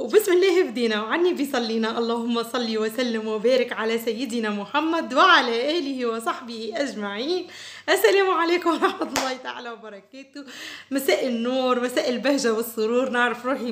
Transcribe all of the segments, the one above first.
وبسم الله بدينا وعني بيصلينا. اللهم صل وسلم وبارك على سيدنا محمد وعلى آله وصحبه أجمعين. السلام عليكم ورحمة الله تعالى وبركاته. مساء النور، مساء البهجة والسرور. نعرف روحي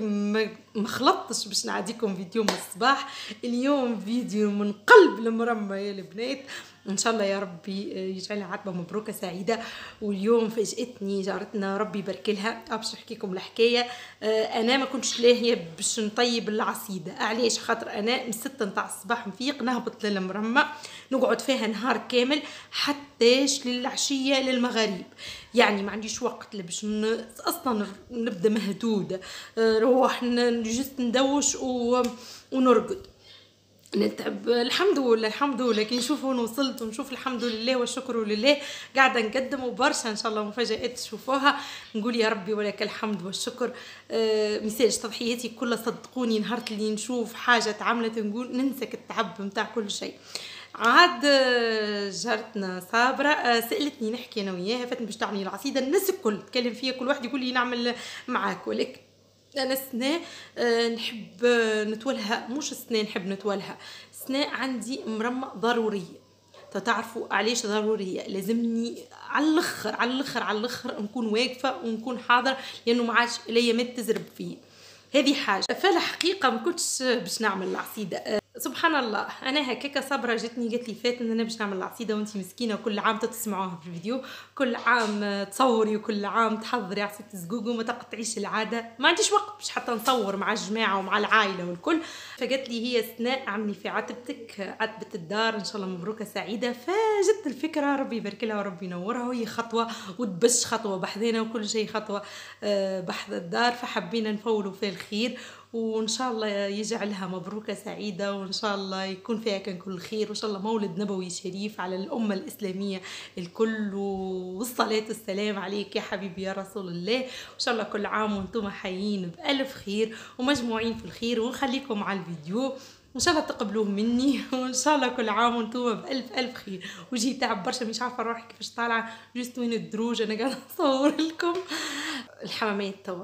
مخلطتش باش نعديكم فيديو من الصباح. اليوم فيديو من قلب المرمى يا البنات، ان شاء الله يا ربي يجعلها عتبه مبروكه سعيده. واليوم فاجأتني جارتنا ربي يبارك لها. باش نحكي لكم الحكايه. انا ما كنتش لاهيه باش نطيب العصيده. علاش؟ خاطر انا من 6 نتاع الصباح نفيق نهبط للمرمى نقعد فيها نهار كامل حتىش للعشيه للمغارب، يعني ما عنديش وقت باش اصلا نبدا مهدوده. نروح جست ندوش ونرقد نتعب. الحمد لله الحمد لله كي نشوفوا وصلت ونشوف الحمد لله والشكر لله. قاعده نقدم وبرشا ان شاء الله مفاجآت تشوفوها. نقول يا ربي ولك الحمد والشكر. مثالش تضحياتي كلها صدقوني نهار اللي نشوف حاجه تعملت نقول ننسك التعب نتاع كل شيء. عاد جارتنا صابره سالتني نحكي انا وياها، فاتني باش تعملي العصيده. الناس الكل تكلم فيا، كل واحد يقول لي نعمل معاك، ولكن انا سنة نحب نتولها. مش سنة نحب نتولها، سنة عندي مرمى ضروريه. تعرفوا علاش ضروريه؟ لازمني على الاخر على الاخر على الاخر نكون واقفه ونكون حاضر، لانه ما عادش الايامات تزرب فيه. هذه حاجه. فالحقيقه ما كنتش باش نعمل العصيده. سبحان الله، انا هكاكا صبره جتني قالت لي فات ان انا باش نعمل العصيده وانتي مسكينه كل عام تسمعوها في الفيديو، كل عام تصوري وكل عام تحضري عصيده الزقوق وما تقطعيش العاده. ما عنديش وقت باش حتى نصور مع الجماعه ومع العائله والكل. فقالت لي هي سناء عملي في عتبتك، عتبه الدار ان شاء الله مبروكه سعيده. فجت الفكره ربي يبارك لها وربي ينورها، وهي خطوه وتبش خطوه بحذنا وكل شيء خطوه بحذ الدار. فحبينا نفولوا فيه الخير وان شاء الله يجعلها مبروكه سعيده، وان شاء الله يكون فيها كان كل خير، وان شاء الله مولد نبوي شريف على الامه الاسلاميه الكل. والصلاه والسلام عليك يا حبيبي يا رسول الله. وان شاء الله كل عام وانتم حيين بالف خير ومجموعين في الخير. ونخليكم على الفيديو ان شاء الله تقبلوه مني، وان شاء الله كل عام وانتم بالف خير. وجي تعب برشا مش عارفه روحي كيفاش طالعه، جست وين الدروج انا قاعده نصور لكم. الحمامات توا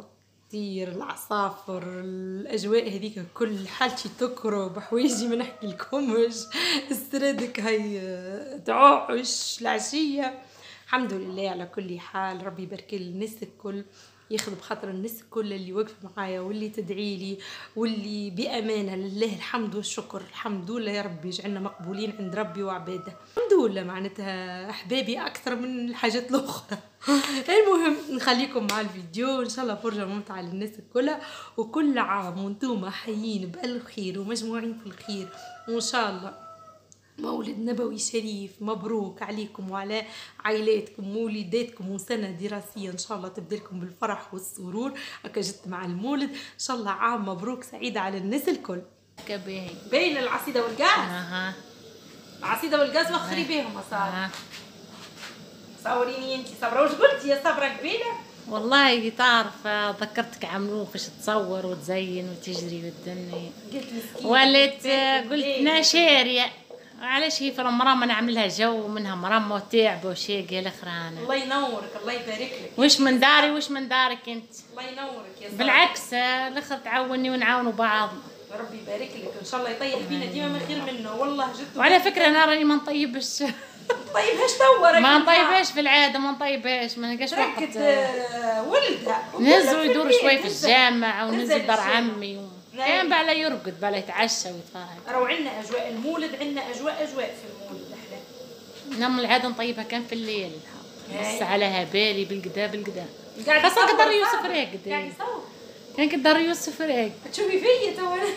العصافر الاجواء هذيك كل حالتي تكرب حوايجي ما نحكي لكمش. السرادك هي تعوش العشيه. الحمد لله على كل حال. ربي يبارك الناس الكل، ياخذ بخاطر الناس الكل اللي واقفه معايا واللي تدعي لي واللي بامانه. لله الحمد والشكر. الحمد لله يا ربي يجعلنا مقبولين عند ربي وعباده. الحمد لله معناتها احبابي اكثر من الحاجات الاخرى. المهم نخليكم مع الفيديو، ان شاء الله فرجه ممتعه للناس الكل. وكل عام وانتم حيين بالف خير ومجموعين في الخير، وان شاء الله مولد نبوي شريف مبروك عليكم وعلى عائلاتكم ووليداتكم، وسنه دراسيه ان شاء الله تبدا لكم بالفرح والسرور. هكا جت مع المولد، ان شاء الله عام مبروك سعيد على الناس الكل. باين العصيده والقاس. العصيده والقاس وخري بيهم صار. صوريني انت صبره. وش قلتي يا صبره قبيله؟ والله تعرف ذكرتك عملوه باش تصور وتزين وتجري والدنيا. وليت قلت انا شاريه علاش هي في المرمى نعملها جو منها مرمى وتعب وشيق الاخر. انا الله ينورك الله يبارك لك. وش من داري وش من دارك انت؟ الله ينورك يا صبره. بالعكس الاخر تعاوني ونعاونوا بعضنا. ربي يبارك لك ان شاء الله يطيح بينا ديما ما خير منه. والله جد. وعلى فكره انا راني ما نطيبش. طيبهاش توا ما نطيبهاش في العاده، ما نطيبهاش، ما نلقاش وقت. ولدها ننزل يدور شوي في الجامع وننزل دار عمي كان بالا يرقد بالا يتعشى ويتفرج. راهو عندنا اجواء المولد، عندنا اجواء في المولد. احنا نعم العاده نطيبها كان في الليل بس على بالي بالقدا قاعد خاصة قدر يوسف راقد. قاعد يصور كان قدر يوسف راقد. تشوفي فيا تو انا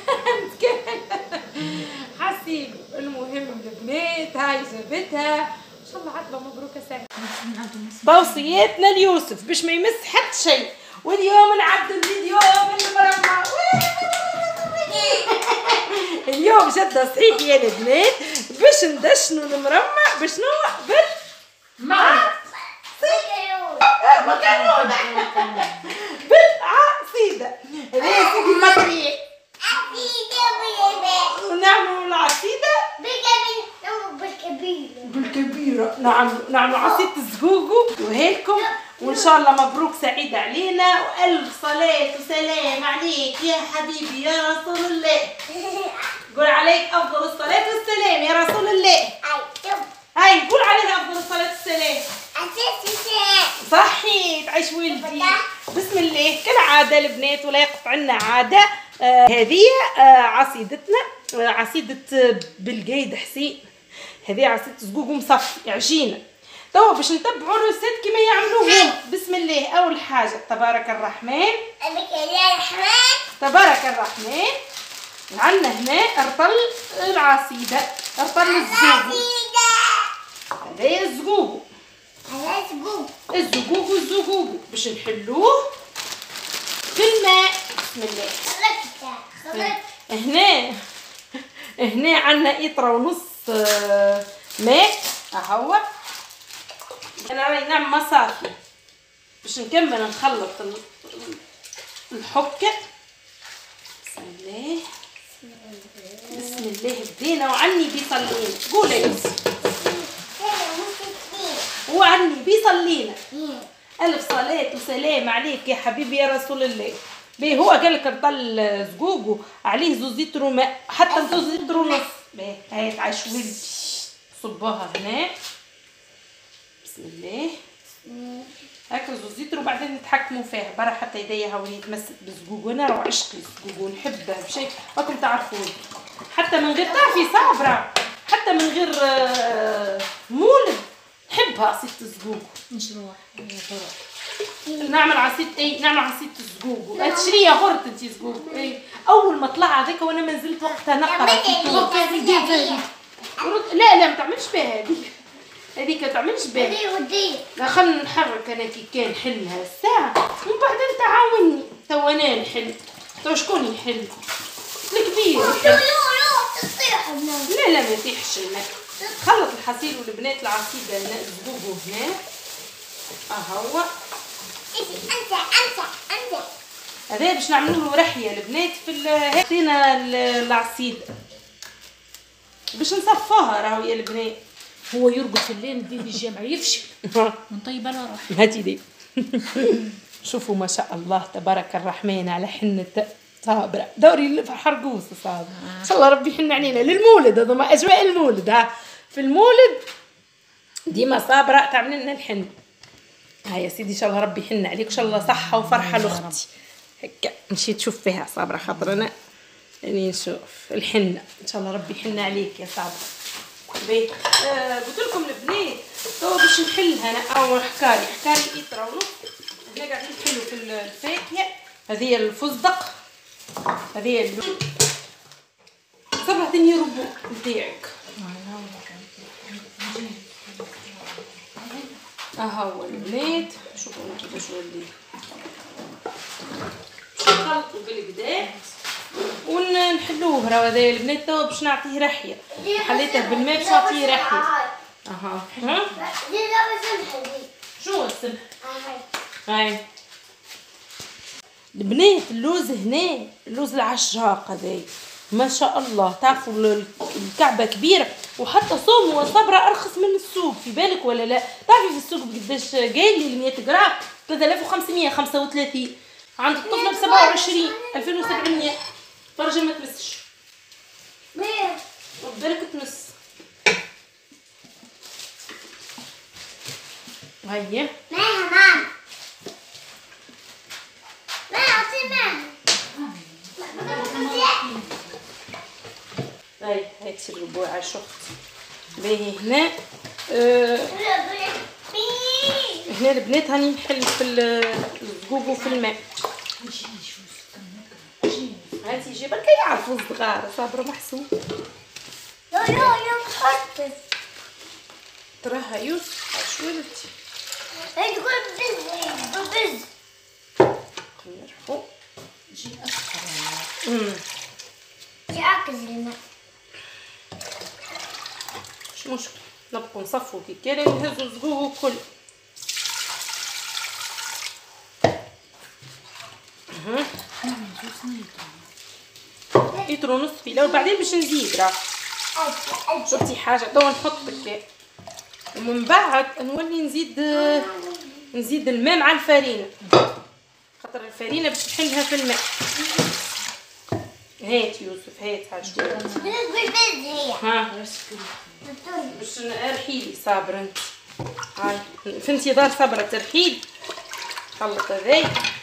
حسيب. المهم البنات هاي جابتها ان شاء الله عتبه مبروكه سعيده. توصياتنا ليوسف باش ما يمس حتى شيء. واليوم نعدوا الفيديو من المرمى. اليوم جدة صحيح يا البنات باش ندشنوا المرمى باش نوع بالعصيدة. ونعملوا العصيدة بالكبيرة. نعملوا عصيدة الزقوقو وهيلكم، وان شاء الله مبروك سعيد علينا، والف صلاة وسلام عليك يا حبيبي يا رسول الله. قول عليك افضل الصلاة والسلام يا رسول الله. هاي قول عليها افضل الصلاة والسلام. صحيت عيش ولدي. بسم الله. كالعادة البنات ولا يقطع عنا عادة. هذه عصيدتنا، عصيدة بالقايد حسين. هذه عصيدة زقوق مصفي عجينة. توا باش نتبعوا الروسيت كيما يعملوهم. بسم الله. أول حاجة تبارك الرحمن. تبارك الرحمن. عندنا هنا أرطل العصيدة، أرطل الزقوق. هذا الزقوق. الزقوق باش نحلوه في الماء. بسم الله. هنا عندنا إطرة ونص ماء. هو انا راهي نعمل مصافي باش نكمل نخلط الحكه. بسم الله. بسم الله بدينا. وعني بيصلينا. قولي يا وعني بيصلينا. الف صلاه وسلام عليك يا حبيبي يا رسول الله. باهي هو قال لك نطل زقوقو عليه 2 لتر ماء، حتى 2 لتر ونص. باهي هاي تعيش ولدي. صبوها هنا. بسم الله. هكا 2 لتر وبعدين نتحكموا فيها برا حتى يديها هاوني يتمسك بالزقوق. وانا راه عشق الزقوق ونحبه بشيء راكم تعرفون. حتى من غير تعرفي صابره، حتى من غير مولد نحبها عصيدة الزقوق. نشروح نعمل عصيدة نعمل عصيدة الزقوق. تشريها غرت انت زقوق. اول ما طلع هذاك وانا ما نزلت وقتها نقرا في تونس. لا ما تعملش بها هذيك ما تعملش بها. لا خلينا نحرك انا كي كان نحلها الساعه ومن بعدين تعاوني. تو انا نحل. تو شكون يحل؟ الكبير يحل. لا ما يطيحش الماء. خلط الحصير والبنات العصيده هنا الزقوق هنا. هو انت هذا باش نعملوا له رحيه البنات في هاتينا العصيده باش نصفوها. راهو يا البنات هو يرقد في الليل ندير الجامع يفشل ونطيب على روحي. هاتي دي. شوفوا ما شاء الله تبارك الرحمن على حنة صابرة. دوري حرقوس صابرة. ان شاء الله ربي يحن علينا للمولد. هذا ما اجواء المولد. في المولد ديما صابرة تعمل لنا الحن. هاي يا سيدي ان شاء الله ربي يحن عليك. ان شاء الله صحة وفرحة لاختي. هكا نمشي تشوف فيها صابرة خاطرنا يعني نشوف الحنة. ان شاء الله ربي يحن عليك يا صابرة. قلت لكم البنات تو باش نحلها انا. او حكالي إطرة ونص. هنا قاعدين نحلو في الفاكهه. هذه الفستق، هذه صبرا عطيني ربع نتاعك. هو البنات شوفوا كيفاش ولي. نخلطوا بالكدا ونحلوه. راهو هذا البنات توا باش نعطيه رحيه. حليته بالماء باش نعطيه رحيه. شنو السمح؟ هاي البنات اللوز هنا، اللوز العشاق هذايا ما شاء الله. تعرفوا الكعبه كبيره وحتى صوم وصبره ارخص من السوق. في بالك ولا لا؟ تعرفي في السوق بقداش قال لي 100 غرام 3535. عند الطفله ب 27 2700. فرجه ما تمسش. بالك تمس. هيا ماما ما اعطي هاي تشربوا على شخص. باهي هنا هنا البنات هاني نحل في الزقوق وفي الماء. هاتي جيبك يعرفوا الصغار. صابره محسوب. لا محطت تراها يوسف عشولتي. تقول بز نرحو. جي أسخر جاك الماء. مش مشكل نبقوا نصفوا كي كان نهزوا الزقوق الكل. لتر ونص في الاول بعدين باش نزيد. راه شفتي حاجه تو نحط بكا ومن بعد نولي نزيد الماء مع الفرينه، خاطر الفرينه باش نحلها في الماء. هات يوسف هات هاجي ها باش ارحيلي صابره انت. هاي في انتظار صبره ترحيل. خلط هذاي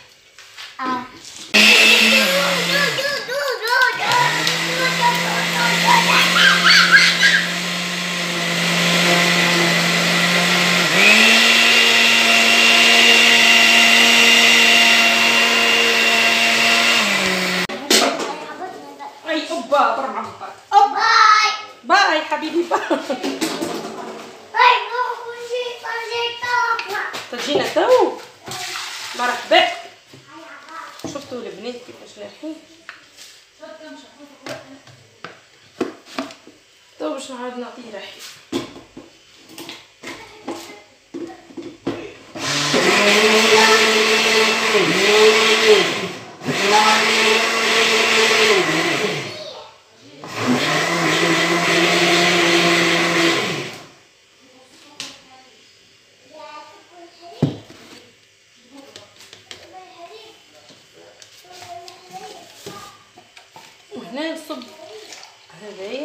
باي حبيبي باي. تجينا تو مرحبا. شفتوا البنات كيفاش لاحين تو باش نعاود نعطيه رحي. وهنا نصب هذايا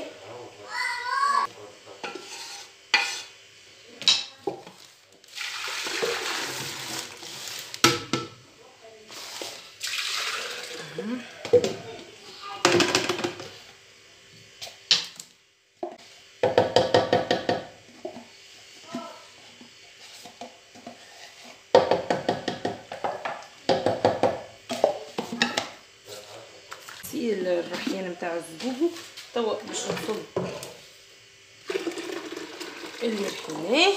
الرحيان نتاع الزبوبو. توا باش نصب اللي رحيناه.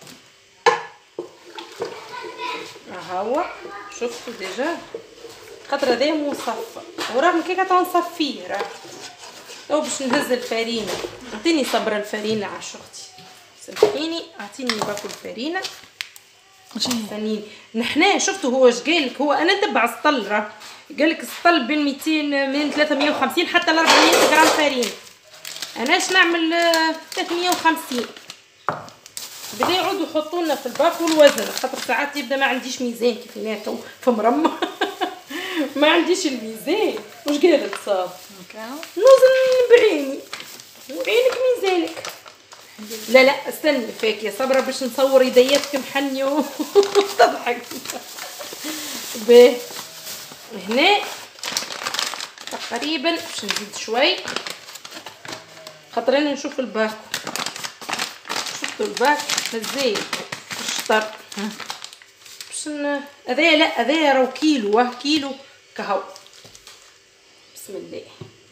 هاهو شفتوا ديجا خاطر هذايا مصفى ورغم كيكا تو نصفيه راه. تو باش نهز الفرينه. اعطيني صبره الفرينه عاش اختي سامحيني. اعطيني باكل الفرينه ثانيين. نحنا شفتوا هو اش قالك. هو انا نتبع السطل راه قالك السطل بين 200 من 350 حتى ل 400 غرام فرينه. انا اش نعمل 350. بدا يعودوا يحطوا لنا في الباك والوزن خاطر ساعات يبدا ما عنديش ميزان كيف هنا تو في مرمى ما عنديش الميزان. واش قالك صاب نوزن بعيني وعينك ميزانك. لا لا استني فيك يا صبره باش نصور يدياتك محنيه وتضحك. باهي هنا تقريبا باش نزيد شوي خاطر انا نشوف الباك. شفتوا الباك مزيان الشطر باش هذايا. لا هذايا راهو كيلو كيلو كهو. بسم الله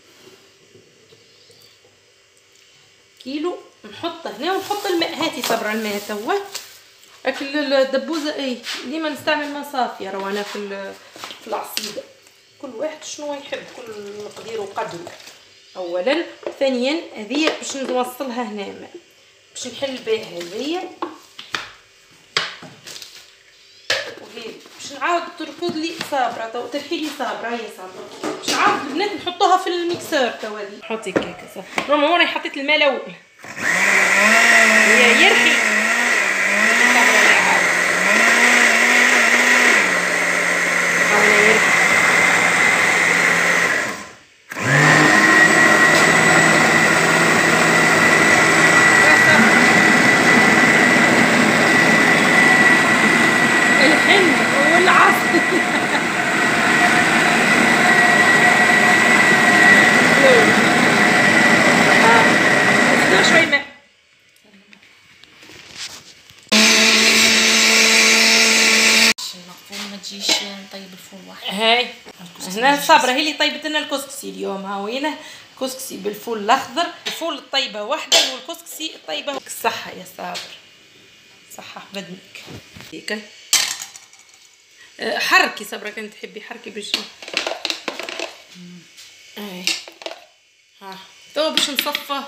كيلو نحط هنا ونحط الماء. هاتي صبره الماء توا. اكل الدبوزه اي ديما نستعمل ماء صافيه راهو انا في العصيده. كل واحد شنو يحب كل مقدير وقدره. اولا ثانيا هذه باش نوصلها هنا ماء باش نحل بها هذيا. وهذه باش نعاود تركض لي صابره تو ترحي لي صابره. هي صابره باش نعاود البنات نحطوها في الميكسور تو. هذه حطي كيكه صافي. ماما وانا حطيت الماء الاول هي يرحي الصابره اللي عاد حاولنا يرحي. الحين والعصر شوي ماء. المفروض ما تجيش نطيب الفول واحد. هاي هنا صابره هي اللي طيبت لنا الكسكسي اليوم. ها وينه كسكسي بالفول الاخضر. الفول الطيبه واحده والكسكسي الطيبه. الصحه يا صابر صحه بدنك هيك. حركي صبرا كنت تحبي حركي باش اي ها تو باش نصفى.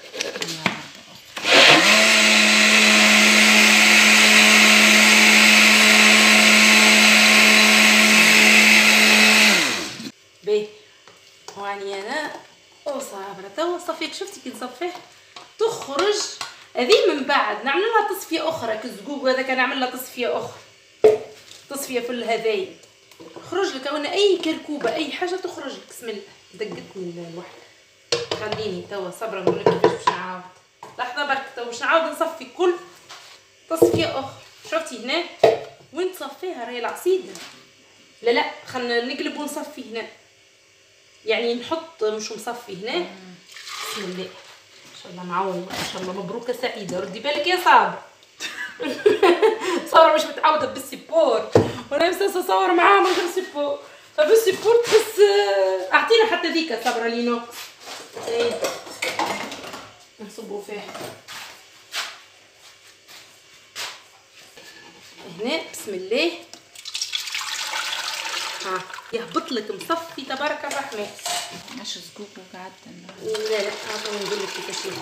بيه واني انا وصابره تو صفيت. شفتي كي نصفيه تخرج هذه من بعد نعمل لها تصفيه اخرى كالزقوق هذا كان نعمل لها تصفيه اخرى، تصفيه في الهذايا. خرج لك وانا اي كركوبه اي حاجه تخرج لك. بسم الله دقتني الوحده. خليني توا صبرا نقول لك كيفاش باش نعاود. لحظه برك توا باش نعاود نصفي كل تصفيه اخرى. شفتي هنا وين تصفيها راهي العصيده. لا خلينا نقلب ونصفي هنا، يعني نحط مش مصفي هنا. بسم الله ان شاء الله معوضه ان شاء الله مبروكه سعيده. ردي بالك يا صابر. صورة مش متعودة بالسيبور وانا مساسة اصور معاها من غير سيبور، فبالسيبور تحس اعطينا حتى ذيك صبرة لينوكس. ايه نصبوا فيها هنا. بسم الله ها يهبط لك مصفي تبارك الرحمن. مش زقوق وقعدت. لا عطوني نقول لك كيفاش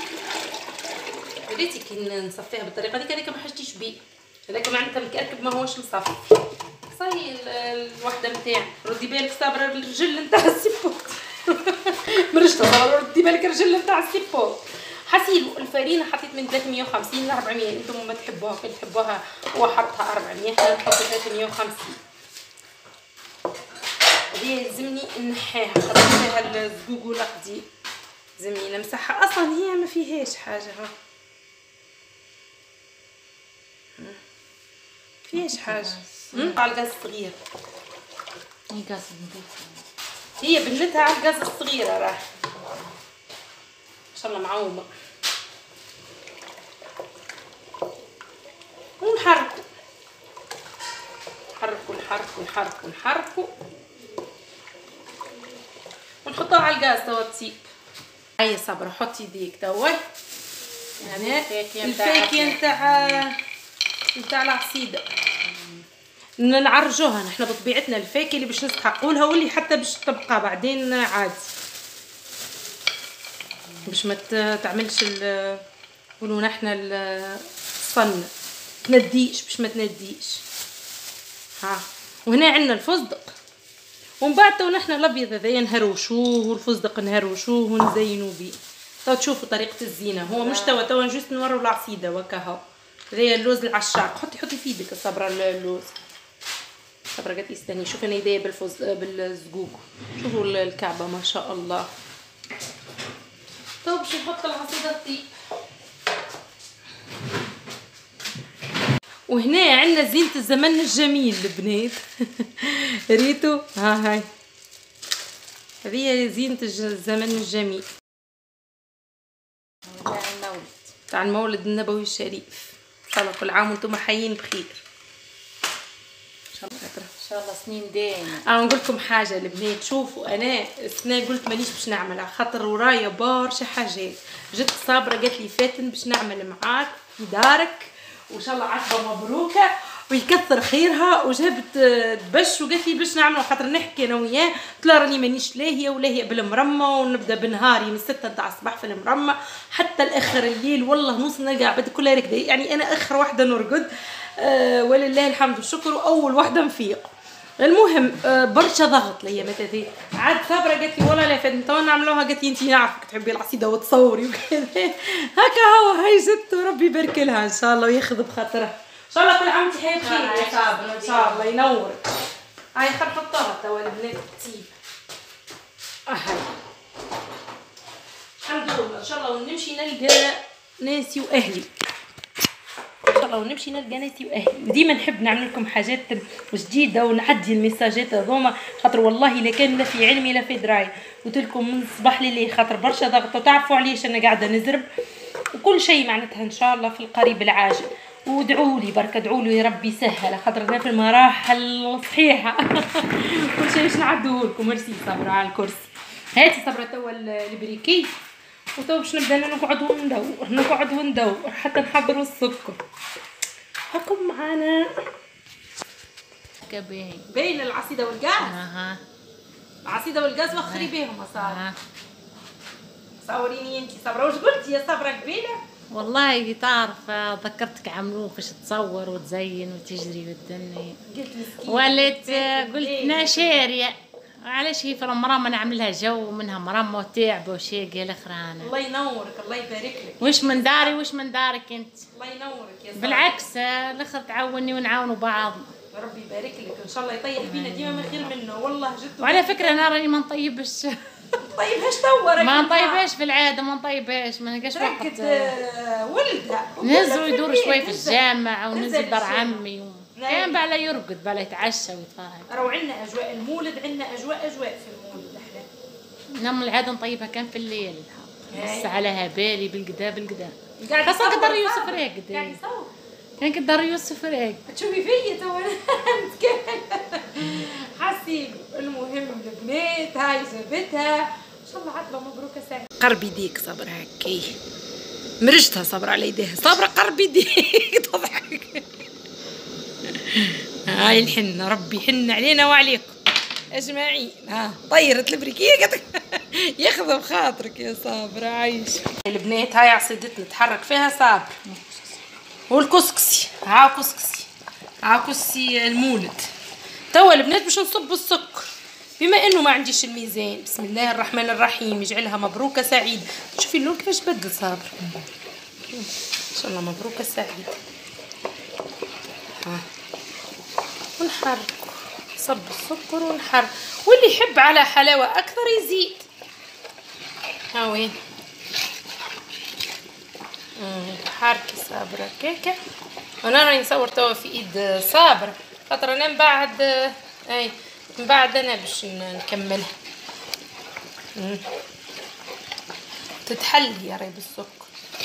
ريتي كي نصفيها بالطريقه هذيك ما حاجتيش بيه. هذاك معناتها مكركب ما هوش مصفي. صاي الوحده نتاعك. ردي بالك صابره الرجل نتاع السيبوت. مرشته ردي بالك الرجل نتاع السيبوت. حسيلو الفرينه حطيت من 350 ل 400. انتم ما تحبوها كي تحبوها وحطها 400 احنا نحط 350. هذه لازمني نحيها خاطر فيها الزقوق والقدي. لازمني نمسحها اصلا هي ما فيهاش حاجه. ها فيش حاجه. على الغاز الصغير. هي غاز نضيف. هي بنتها على الغاز الصغيره راه ان شاء الله معومه. ونحركوا نحركوا ونحطوها على الغاز توا تسيب. هيا صبرا حطي يديك توا. يعني الفاكهه نتاع العصيده نعرجوها نحنا بطبيعتنا الفاكهه اللي باش نستحقوا لها واللي حتى باش تبقى بعدين عادي باش ما تعملش نقولوا نحنا الصن تنديش باش ما تنديش. ها وهنا عندنا الفستق ومن بعد تو نحنا الابيض هذايا نهروشوه والفستق نهروشوه ونزينوا بيه. تو تشوفوا طريقه الزينه هو مش توا جوست نوروا العصيده وكهو. هذايا اللوز العشاق. حطي في يدك الصبره اللوز. صبرا قالت لي استني شوفي انا يديا بالزقوق. شوفوا الكعبه ما شاء الله. تو باش نحط العصيده الطيب. وهنا عندنا زينه الزمن الجميل البنات. ريتو ها هاي هذه زينه الزمن الجميل تاع المولد النبوي الشريف. ان شاء الله كل عام وانتم حيين بخير. ان شاء الله سنين دايمه. نقول لكم حاجه البنات. شوفوا انا السنه قلت مانيش باش نعملها خاطر ورايا برشا حاجات. جت صابره قالت لي فاتن باش نعمل معاك في دارك وان شاء الله عقبه مبروكه ويكثر خيرها. وجابت دبش وقالت لي باش نعملوا خاطر نحكي انا وياه. قلت لها راني مانيش لاهيه بالمرمى ونبدا بنهاري من 6 تاع الصباح في المرمى حتى الاخر الليل. والله نوصل نلقى عباد كلها راكده يعني انا اخر واحده نرقد. ولله الحمد والشكر واول واحده نفيق. المهم برشا ضغط ليا متى عاد صابره قالت لي والله لا فاتن تو نعملوها. قالت لي انت نعرفك تحبي العصيده وتصوري وكذا. هكا هو هاي جت وربي يبارك لها ان شاء الله وياخذ بخاطرها. ان شاء الله كل عام وانت حياتك خير يا صابره ان شاء الله ينورك. هاي خل نحطها توا البنات تسيب. هاي الحمد لله ان شاء الله ونمشي نلقى ناسي واهلي. ان شاء الله ونمشي نلقى ناسي واهلي. ديما نحب نعمل لكم حاجات جديده ونعدي الميساجات هذوما خاطر والله لا كان لا في علمي لا في دراي. قلت لكم من الصباح لليل خاطر برشا ضغط وتعرفوا علاش انا قاعده نزرب وكل شيء معناتها ان شاء الله في القريب العاجل. وادعوا لي برك ادعوا لي ربي يسهل خاطر انا في المراحل صحيحه. كل شيء باش نعدوه لكم. ميرسي صبرا على الكرسي. هاتي صبرا توا البريكي وتوا باش نبدا نقعد وندور حتى نحضروا السكر. هاكم معانا باين العصيده والغاز. العصيده والغاز وخري بيهم صار. صوريني انت صبرا واش قلتي يا صبرا قبيله؟ والله تعرف ذكرتك عملوه فاش تصور وتزين وتجري والدنيا. قلت مسكين وليت قلت انا شاريه علاش هي مرة نعمل لها جو منها مرمى وتعبة وشي قال اخرانا. الله ينورك، الله يبارك لك. وش من داري وش من دارك انت. الله ينورك يا صاحبي. بالعكس الاخر تعاوني ونعاونوا بعض. ربي يبارك لك ان شاء الله يطيح بينا ديما ما خير منه والله جد. وعلى فكرة انا راني ما نطيبش. طيبهاش توا ما نطيبهاش في العادة، ما نطيبهاش، ما نلقاش وقت. ولدها نهزو يدور شوي في الجامع وننزل دار عمي كان بالا يرقد بالا يتعشى ويتفرج. راهو عندنا اجواء المولد، عندنا اجواء في المولد احنا. نعم العادة نطيبها كان في الليل بس عليها بالي بالقدا خاصة قدر يوسف راقد. قاعد يصور. كان قدر يوسف راقد. تشوفي فيا تو انا حسيب. المهم البنات هاي جابتها ان شاء الله عطله مبروكه سعيده. قرب يديك صبر هكي مرجتها صبر على يديها صبر قرب يديك تضحك. هاي الحنه ربي يحن علينا وعليكم اجمعين. ها طيرت البريكيه ياخذ بخاطرك يا صابر عايش. البنات هاي عصيدتنا تحرك فيها صابر والكسكسي. ها كسكسي المولد. توا البنات باش نصب السكر بما انه ما عنديش الميزان. بسم الله الرحمن الرحيم يجعلها مبروكه سعيده. شوفي اللون كيفاش بدل صابر ان شاء الله مبروكه سعيده. ها ونحرك صب السكر ونحرك واللي يحب على حلاوه اكثر يزيد. ها وين حركي صابره كيكه. وانا راني نصور توا في ايد صابره خاطر انا من بعد انا باش نكملها. تتحلي يا ريب السكر.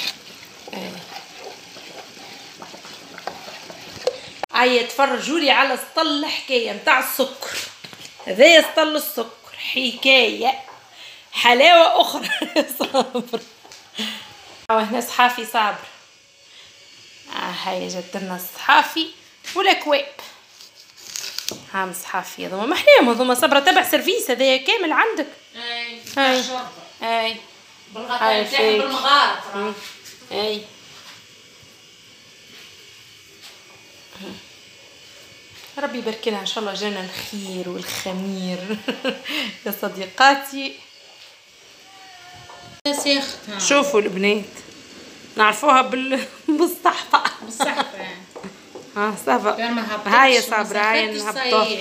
تفرجوا لي على سطل حكايه نتاع السكر. هذايا سطل السكر حكايه حلاوه اخرى. صابر هنا صحافي صابر. هاي جات لنا الصحافي والاكواب. ها مصحافي هذوما محلاهم هذوما صبرا تبع سيرفيس هذايا كامل عندك. اي بالغطاء نتاعهم بالمغارف. اي ربي يبارك لها ان شاء الله جانا الخير والخمير. يا صديقاتي شوفوا البنات نعرفوها بالصحفه. ها صافا هاي صابره هاي نهبطوها.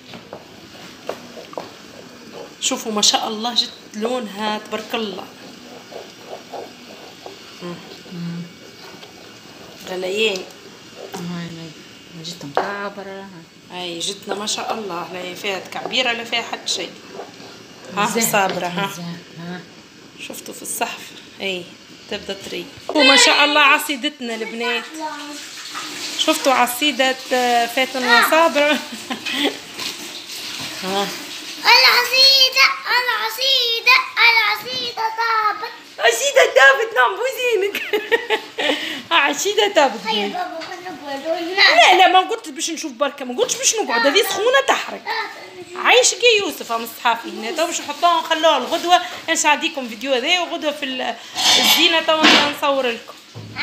شوفوا ما شاء الله جت لونها تبارك الله. غليان جتنا مكعبرة. هاي جتنا ما شاء الله لا فيها تكعبيره لا فيها حتى شيء. ها صابره ها شفتوا في الصحف اي تبدا تري. وما شاء الله عصيدتنا البنات. شفتوا عصيدة فاتن وصابرة. العصيدة طابت. عصيدة طابت نعم بوزينك. عصيدة طابت. لا ما قلت باش نشوف بركة ما قلتش باش نقعد هذه سخونة تحرق. عايش كي يوسف هم الصحافي هنا تو باش نحطوها ونخلوها الغدوة. نشاهديكم فيديو هذا وغدوة في الزينة تو نصور لكم.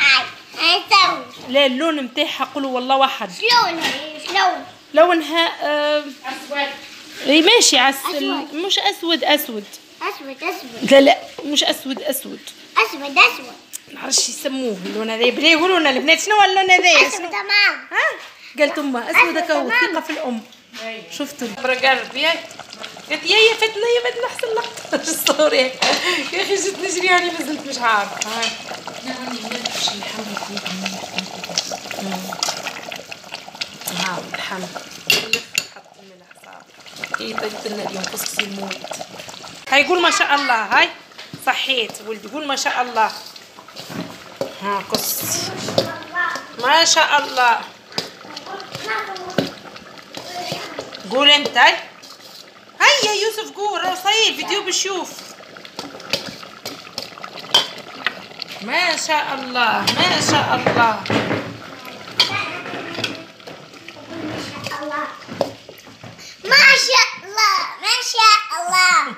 لا اللون نتاعها قولوا والله واحد. شلون؟ لونها اسود. اي ماشي عسل مش اسود. اسود. لا مش اسود. اسود. نعرفش يسموه اللون هذا. بلا يقولوا لنا البنات شنو اللون هذا؟ اسود تمام. ها قالت امها اسود هكا هو ثقه في الام. شفتوا قلبي قالت يا فتنا احسن لقطه الصور يا اخي جيت نجري يعني مازلت مش عارفه. ها الحم حط الملح صافي. هي طيبت لنا اليوم كسكسي المولد. هاي قول ما شاء الله. هاي صحيت ولدي قول ما شاء الله. ها كسكسي ما شاء الله. قول انت. هيا يوسف قول راه صاير فيديو بشوف. ما شاء الله ما شاء الله. ما شاء الله.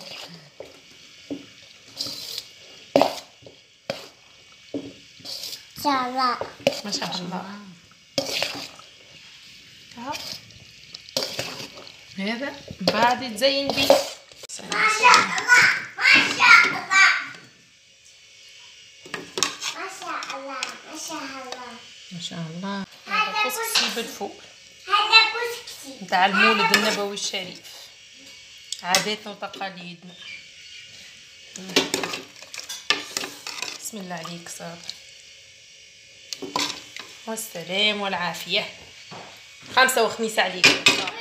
ما شاء الله. هذا بعد تزين بيه. ما شاء الله ما شاء الله ما شاء الله ما شاء الله ما شاء الله. هذا كسكسي بالفول هذا كسكسي نتاع المولد النبوي الشريف، عاداتنا وتقاليدنا. بسم الله عليك صابر، والسلام والعافية. خمسة وخميس عليك.